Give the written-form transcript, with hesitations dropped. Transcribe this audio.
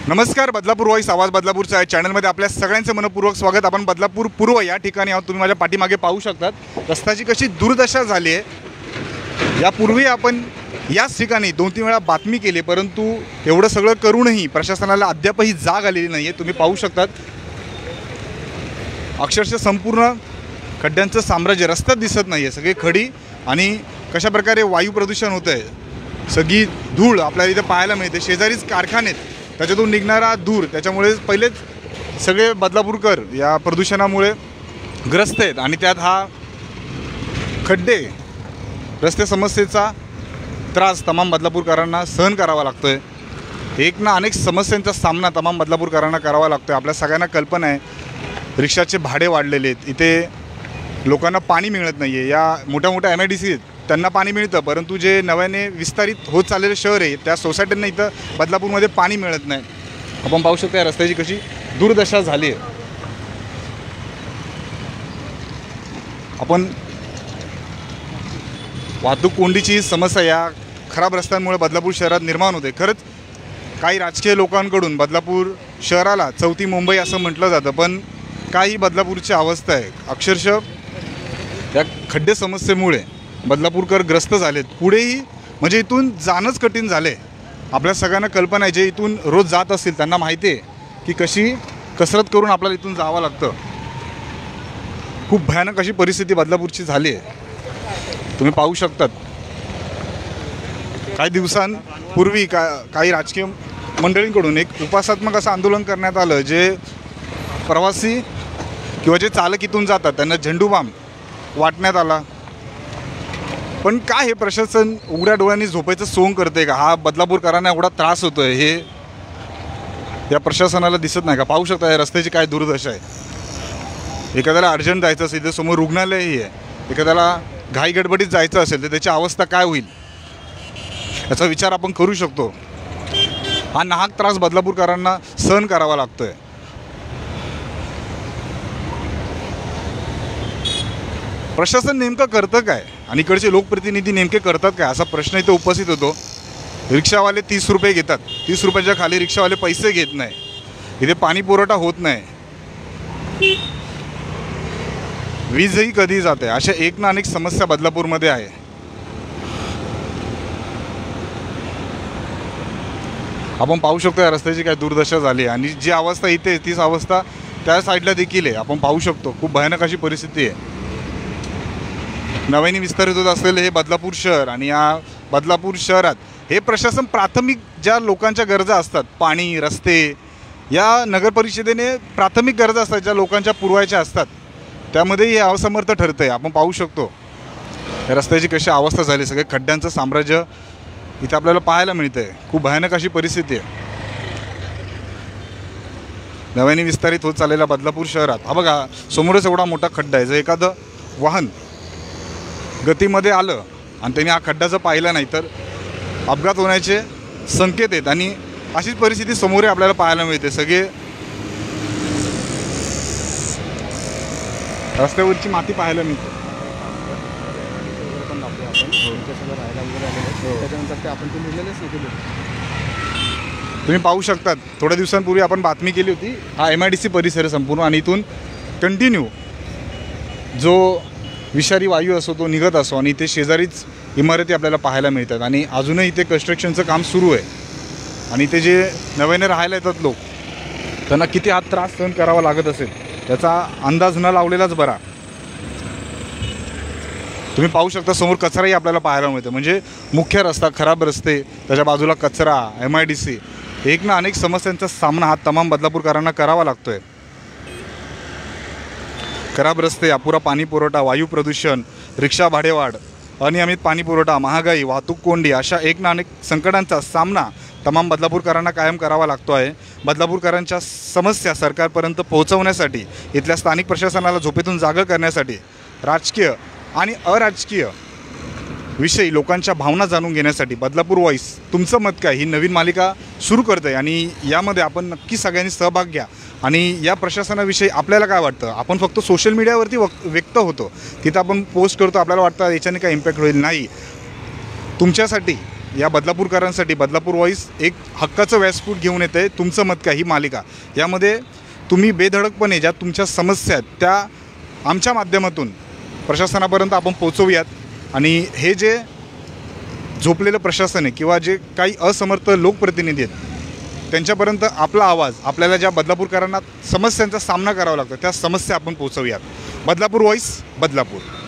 नमस्कार, बदलापूर वॉइस आवाज बदलापूरचा आहे चॅनलमध्ये आपल्या सगळ्यांचं मनपूर्वक स्वागत। आपण बदलापूर पूर्व या ठिकाणी आहोत। तुम्ही माझ्या पाठीमागे पाहू शकतात रस्त्याची कशी दुर्दशा झाली आहे। यापूर्वी आपण याच ठिकाणी 2-3 वेळा बातमी केली, परंतु एवढं सगळं करूनही प्रशासनाला अद्यापही जाग आलेली नाही आहे। तुम्ही पाहू शकतात अक्षरशः संपूर्ण खड्ड्यांचं साम्राज्य, रस्त्यात दिसत नाही आहे, सगळे खडी आणि कशा प्रकारे वायू प्रदूषण होतं आहे। सगळी धूळ आपल्याला इथे पाहायला मिळते। शेजारीच कारखाने आहेत, त्याच्यातून निघणारा धूर, त्याच्यामुळे पहिलेच सगळे बदलापूरकर या प्रदूषणामुळे ग्रस्त आहेत आणि त्यात हा खड्डे रस्ते समस्येचा त्रास तमाम बदलापूरकरांना सहन करावा लागतो आहे। एक ना अनेक समस्यांचा सामना तमाम बदलापूरकरांना करावा लागतो आहे। आपल्या सगळ्यांना कल्पना आहे, रिक्षाचे भाडे वाढलेले आहेत, इथे लोकांना पाणी मिळत नाही आहे। या मोठ्या मोठ्या MIDC आहेत, त्यांना पाणी मिळतं, परंतु जे नव्याने विस्तारित होत चाललेलं शहर आहे त्या सोसायटींना इथं बदलापूरमध्ये पाणी मिळत नाही। आपण पाहू शकतो या रस्त्याची कशी दुर्दशा झाली आहे। आपण वाहतूक कोंडीची समस्या या खराब रस्त्यांमुळे बदलापूर शहरात निर्माण होते। खरंच काही राजकीय लोकांकडून बदलापूर शहराला चौथी मुंबई असं म्हटलं जातं, पण काही बदलापूरची अवस्था आहे। अक्षरशः या खड्डे समस्येमुळे बदलापूरकर ग्रस्त झालेत। पुढेही म्हणजे इथून जाणंच कठीण झाले। आपल्या सगळ्यांना कल्पना आहे, जे इथून रोज जात असतील त्यांना माहिती आहे की कशी कसरत करून आपल्याला इथून जावं लागतं। खूप भयानक अशी परिस्थिती बदलापूरची झाली आहे। तुम्ही पाहू शकतात काही दिवसांपूर्वी काही राजकीय मंडळींकडून एक उपासात्मक असं आंदोलन करण्यात आलं, जे प्रवासी किंवा जे चालक इथून जातात त्यांना झेंडूबाम वाटण्यात आला। पण काय हे प्रशासन उघड्या डोळ्यांनी झोपायचं सोंग करते का? हा बदलापूरकरांना एवढा त्रास होतो आहे हे या प्रशासनाला दिसत नाही का? पाहू शकता या रस्त्याची काय दुर्दशा आहे। एखाद्याला अर्जंट जायचं असेल तर समोर रुग्णालयही आहे, एखाद्याला घाई गडबडीत जायचं असेल तर त्याची अवस्था काय होईल याचा विचार आपण करू शकतो। हा नाहक त्रास बदलापूरकरांना सहन करावा लागतो आहे। प्रशासन नेमकं करतं काय आणि इकडचे लोकप्रतिनिधी नेमके करतात काय असा प्रश्न इथे उपस्थित होतो। रिक्षावाले 30 रुपये घेतात, 30 रुपयाच्या खाली रिक्षावाले पैसे घेत नाही, इथे पाणी पुरवठा होत नाही, वीजही कधी जाते, अशा एक ना अनेक समस्या बदलापूरमध्ये आहे। आपण पाहू शकतो या रस्त्याची काय दुर्दशा झाली आणि जी अवस्था इथे तीच अवस्था त्या साईडला देखील आहे। आपण पाहू शकतो खूप भयानक अशी परिस्थिती आहे। नव्याने विस्तारित होत असलेले हे बदलापूर शहर आणि या बदलापूर शहरात हे प्रशासन प्राथमिक ज्या लोकांच्या गरजा असतात, पाणी, रस्ते, या नगरपरिषदेने प्राथमिक गरजा असतात ज्या लोकांच्या पुरवायच्या असतात, त्यामध्ये हे असमर्थ ठरतं आहे। आपण पाहू शकतो या रस्त्याची कशी अवस्था झाली, सगळे खड्ड्यांचं साम्राज्य इथे आपल्याला पाहायला मिळतं आहे। खूप भयानक अशी परिस्थिती आहे नव्याने विस्तारित होत चाललेल्या बदलापूर शहरात। हा बघा समोरच एवढा मोठा खड्डा आहे, जर एखादं वाहन गतीमध्ये आलं आणि त्यांनी हा खड्डा जर पाहिला नाही तर अपघात होण्याचे संकेत आहेत आणि अशीच परिस्थिती समोर आपल्याला पाहायला मिळते। सगळे रस्त्यावरची माती पाहायला मिळते। तुम्ही पाहू शकतात थोड्या दिवसांपूर्वी आपण बातमी केली होती, हा MIDC परिसर संपूर्ण आणि इथून कंटिन्यू जो विषारी वायू असो तो निघत असो आणि इथे शेजारीच इमारती आपल्याला पाहायला मिळतात आणि अजूनही इथे कन्स्ट्रक्शनचं काम सुरू आहे आणि इथे जे नव्याने राहायला येतात लोक त्यांना किती हा त्रास सहन करावा लागत असेल त्याचा अंदाज न लावलेलाच बरा। तुम्ही पाहू शकता समोर कचराही आपल्याला पाहायला मिळतो, म्हणजे मुख्य रस्ता, खराब रस्ते, त्याच्या बाजूला कचरा, MIDC, एक ना अनेक समस्यांचा सामना हा तमाम बदलापूरकरांना करावा लागतो आहे। खराब रस्ते, अपुरा पाणी पुरवठा, वायू प्रदूषण, रिक्षा भाडेवाढ, अनियमित पाणी पुरवठा, महागाई, वाहतूक कोंडी, अशा एक ना अनेक संकटांचा सामना तमाम बदलापूरकरांना कायम करावा लागतो आहे। बदलापूरकरांच्या समस्या सरकारपर्यंत पोहोचवण्यासाठी, इथल्या स्थानिक प्रशासनाला झोपेतून जागं करण्यासाठी, राजकीय आणि अराजकीय विषयी लोकांच्या भावना जाणून घेण्यासाठी बदलापूर वॉइस तुमचं मत काय ही नवीन मालिका सुरू करते आहे आणि यामध्ये आपण नक्की सगळ्यांनी सहभाग घ्या आणि या प्रशासनाविषयी आपल्याला काय वाटतं। आपण फक्त सोशल मीडियावरती व्यक्त होतो, तिथं आपण पोस्ट करतो, आपल्याला वाटतं याच्याने काय इम्पॅक्ट होईल, नाही, तुमच्यासाठी या बदलापूरकरांसाठी बदलापूर वॉईस एक हक्काचं व्यासपीठ घेऊन येते तुमचं मत काय ही मालिका. यामध्ये तुम्ही बेधडकपणे ज्या तुमच्या समस्या आहेत त्या आमच्या माध्यमातून प्रशासनापर्यंत आपण पोहोचवूयात. आणि हे जे झोपलेलं प्रशासन आहे किंवा जे काही असमर्थ लोकप्रतिनिधी आहेत त्यांच्यापर्यंत आपला आवाज, आपल्याला ज्या बदलापूरकरांना समस्यांचा सामना करावा लागतो त्या समस्या आपण पोहोचवूयात. बदलापूर वॉईस, बदलापूर.